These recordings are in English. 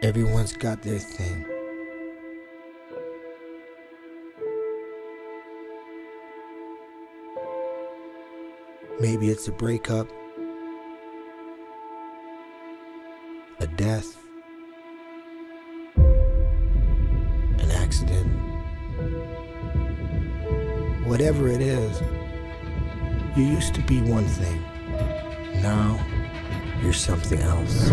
Everyone's got their thing. Maybe it's a breakup, a death, an accident. Whatever it is, you used to be one thing. Now, you're something else.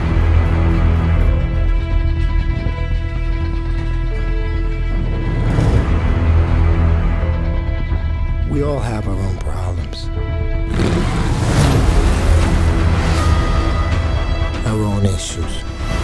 We all have our own problems, our own issues.